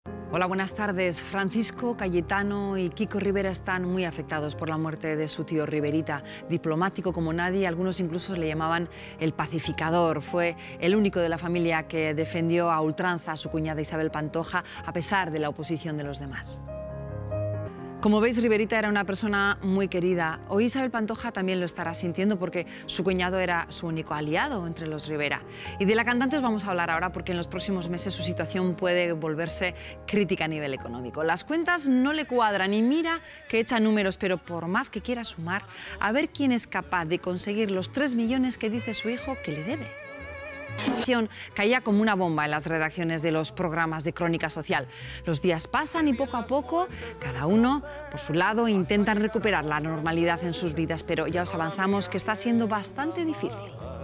Hola, buenas tardes. Francisco, Cayetano y Kiko Rivera están muy afectados por la muerte de su tío Riverita. Diplomático como nadie, algunos incluso le llamaban el pacificador. Fue el único de la familia que defendió a ultranza a su cuñada Isabel Pantoja, a pesar de la oposición de los demás. Como veis, Riverita era una persona muy querida. Hoy Isabel Pantoja también lo estará sintiendo porque su cuñado era su único aliado entre los Rivera. Y de la cantante os vamos a hablar ahora porque en los próximos meses su situación puede volverse crítica a nivel económico. Las cuentas no le cuadran y mira que echa números, pero por más que quiera sumar, a ver quién es capaz de conseguir los 3 millones que dice su hijo que le debe. Caía como una bomba en las redacciones de los programas de crónica social. Los días pasan y poco a poco, cada uno por su lado intentan recuperar la normalidad en sus vidas, pero ya os avanzamos que está siendo bastante difícil.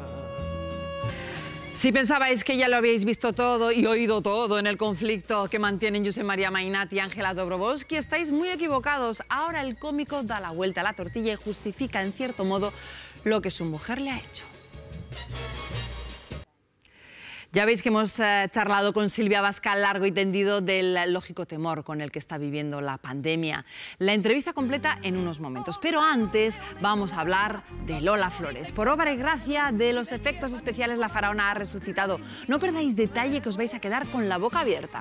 Si pensabais que ya lo habéis visto todo y oído todo en el conflicto que mantienen Josep María Mainat y Ángela Dobrovolsky, estáis muy equivocados. Ahora el cómico da la vuelta a la tortilla y justifica en cierto modo lo que su mujer le ha hecho. Ya veis que hemos charlado con Silvia Abascal largo y tendido del lógico temor con el que está viviendo la pandemia. La entrevista completa en unos momentos, pero antes vamos a hablar de Lola Flores. Por obra y gracia de los efectos especiales, la faraona ha resucitado. No perdáis detalle que os vais a quedar con la boca abierta.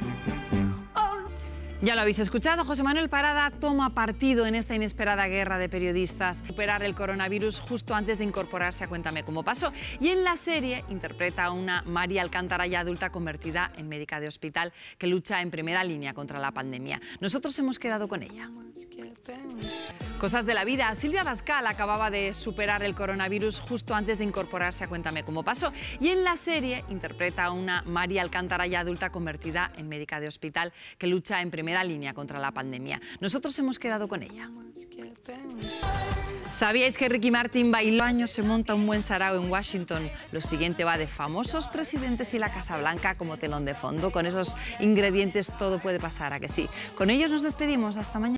Ya lo habéis escuchado, José Manuel Parada toma partido en esta inesperada guerra de periodistas. Superar el coronavirus justo antes de incorporarse a Cuéntame cómo pasó. Y en la serie interpreta a una María Alcántara ya adulta convertida en médica de hospital que lucha en primera línea contra la pandemia. Nosotros hemos quedado con ella. Cosas de la vida. Silvia Abascal acababa de superar el coronavirus justo antes de incorporarse a Cuéntame cómo pasó. Y en la serie interpreta a una María Alcántara ya adulta convertida en médica de hospital que lucha en primera línea contra la pandemia. Nosotros hemos quedado con ella. ¿Sabíais que Ricky Martin bailó años se monta un buen sarao en Washington? Lo siguiente va de famosos presidentes y la Casa Blanca como telón de fondo. Con esos ingredientes todo puede pasar, ¿a que sí? Con ellos nos despedimos. Hasta mañana.